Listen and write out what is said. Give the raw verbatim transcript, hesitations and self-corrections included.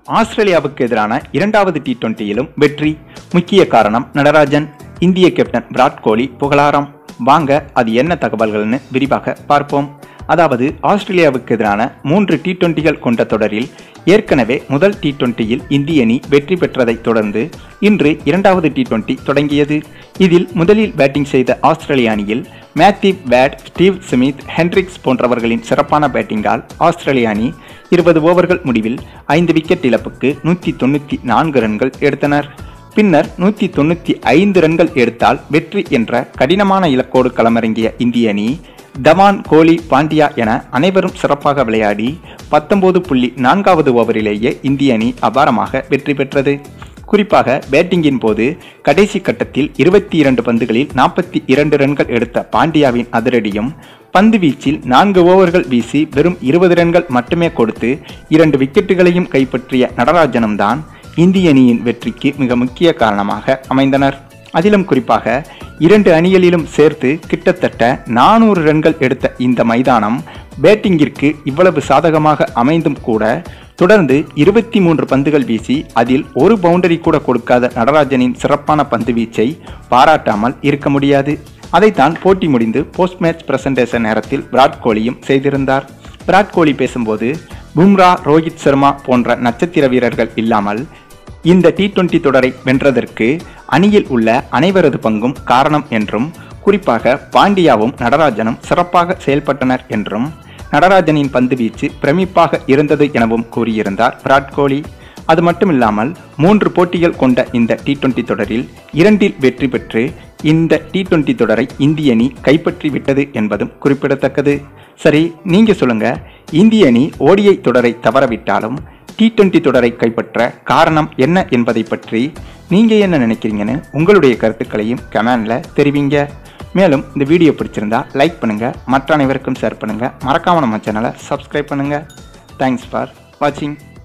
ஆஸ்திரேலியாவுக்கு எதிரான இரண்டாவது டி டுவெண்டியிலும் வெற்றி. முக்கிய காரணம் நடராஜன். இந்திய கேப்டன் விராட் கோலி புகழாரம். வாங்க அது என்ன தகவல்கள்னு விரிவாக பார்ப்போம். அதாவது ஆஸ்திரேலியாவுக்கு எதிரான மூன்று டி டுவெண்டிகள் கொண்ட தொடரில் ஏற்கனவே முதல் டி டுவெண்டியில் இந்திய அணி வெற்றி பெற்றதை தொடர்ந்து இன்று இரண்டாவது டி டுவெண்டி தொடங்கியது. இதில் முதலில் பேட்டிங் செய்த ஆஸ்திரேலிய அணியில் Matthew Wade, Steve Smith, Hendricks போன்றவர்களின் சிறப்பான பேட்டிங்கால் ஆஸ்திரேலிய அணி இருபது ஓவர்கள் முடிவில் ஐந்து விக்கெட் இழப்புக்கு நூற்றி தொண்ணூற்றி நான்கு ரன்கள் எடுத்தனர். பின்னர் நூற்றி தொண்ணூற்றி ஐந்து ரன்கள் எடுத்தால் வெற்றி என்ற கடினமான இலக்கோடு களமிறங்கிய இந்திய அணி தவான், கோலி, பாண்டியா என அனைவரும் சிறப்பாக விளையாடி பத்தொன்பது புள்ளி நான்காவது ஓவரிலேயே இந்திய அணி அபாரமாக வெற்றி பெற்றது. குறிப்பாக பேட்டிங்கின் போது கடைசி கட்டத்தில் இருபத்தி இரண்டு பந்துகளில் நாற்பத்தி இரண்டு ரன்கள் எடுத்த பாண்டியாவின் அதிரடியும், பந்து வீச்சில் நான்கு ஓவர்கள் வீசி வெறும் இருபது ரன்கள் மட்டுமே கொடுத்து இரண்டு விக்கெட்டுகளையும் கைப்பற்றிய நடராஜனும் தான் இந்திய அணியின் வெற்றிக்கு மிக முக்கிய காரணமாக அமைந்தனர். அதிலும் குறிப்பாக இரண்டு அணிகளிலும் சேர்த்து கிட்டத்தட்ட நானூறு ரன்கள் எடுத்த இந்த மைதானம் பேட்டிங்கிற்கு இவ்வளவு சாதகமாக அமைந்தும் கூட தொடர்ந்து இருபத்தி மூன்று பந்துகள் வீசி அதில் ஒரு பவுண்டரி கூட கொடுக்காத நடராஜனின் சிறப்பான பந்து வீச்சை பாராட்டாமல் இருக்க முடியாது. அதைத்தான் போட்டி முடிந்து போஸ்ட் மேட்ச் பிரசன்டேஷன் நேரத்தில் விராட் கோலியும் செய்திருந்தார். விராட் கோலி பேசும்போது, பும்ரா, ரோஹித் சர்மா போன்ற நட்சத்திர வீரர்கள் இல்லாமல் இந்த டி டுவெண்டி தொடரை வென்றதற்கு அணியில் உள்ள அனைவரது பங்கும் காரணம் என்றும், குறிப்பாக பாண்டியாவும் நடராஜனும் சிறப்பாக செயல்பட்டனர் என்றும், நடராஜனின் பந்து வீச்சு பிரமிப்பாக இருந்தது எனவும் கூறியிருந்தார் விராட் கோலி. அது மட்டுமில்லாமல் மூன்று போட்டிகள் கொண்ட இந்த டி டுவெண்டி தொடரில் இரண்டில் வெற்றி பெற்று இந்த டி டுவெண்டி தொடரை இந்திய அணி கைப்பற்றி விட்டது என்பதும் குறிப்பிடத்தக்கது. சரி, நீங்க சொல்லுங்க, இந்திய அணி ஓடிஐ தொடரை தவறவிட்டாலும் டி டுவெண்டி தொடரை கைப்பற்ற காரணம் என்ன என்பதை பற்றி நீங்க என்ன நினைக்கிறீங்கன்னு உங்களுடைய கருத்துக்களையும் கமெண்ட்ல தெரிவிங்க. மேலும் இந்த வீடியோ பிடிச்சிருந்தா லைக் பண்ணுங்க, மற்ற அனைவருக்கும் ஷேர் பண்ணுங்க, மறக்காம நம்ம சேனலை சப்ஸ்கிரைப் பண்ணுங்க. தேங்க்ஸ் ஃபார் வாட்சிங்.